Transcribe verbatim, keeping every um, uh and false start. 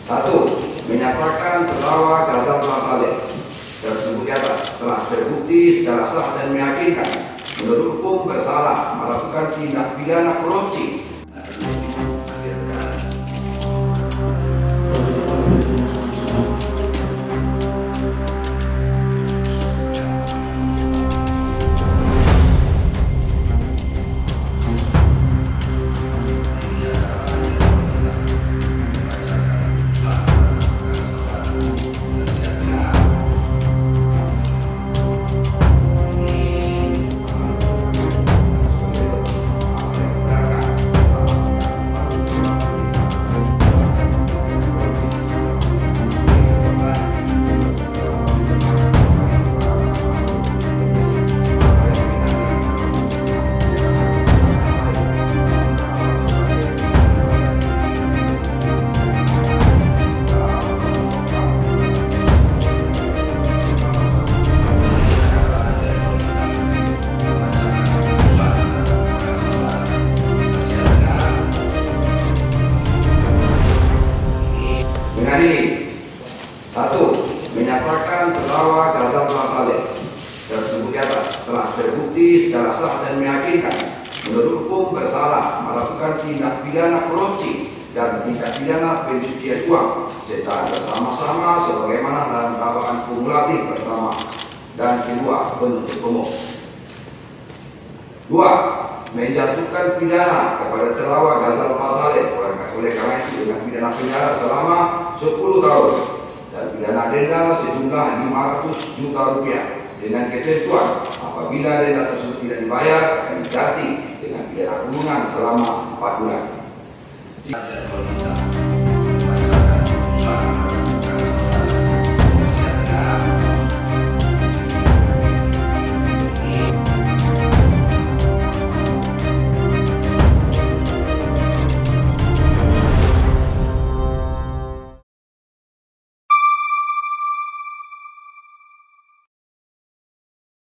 Satu, menyatakan terdakwa Ghazal Masaleh tersebut di atas telah terbukti secara sah dan meyakinkan menurut hukum bersalah melakukan tindak pidana korupsi. Satu, menyatakan terdakwa Ghazal Masaleh tersebut di atas telah terbukti secara sah dan meyakinkan menurut hukum bersalah melakukan tindak pidana korupsi dan tindak pidana pencucian uang secara bersama-sama sebagaimana dalam dakwaan kumulatif pertama dan kedua penuntut umum. Dua, menjatuhkan pidana kepada terdakwa Ghazal Masaleh oleh karena itu dengan pidana penjara selama sepuluh tahun dan pidana denda sejumlah lima ratus juta rupiah dengan ketentuan apabila denda tersebut tidak dibayar akan diganti dengan pidana kurungan selama empat bulan.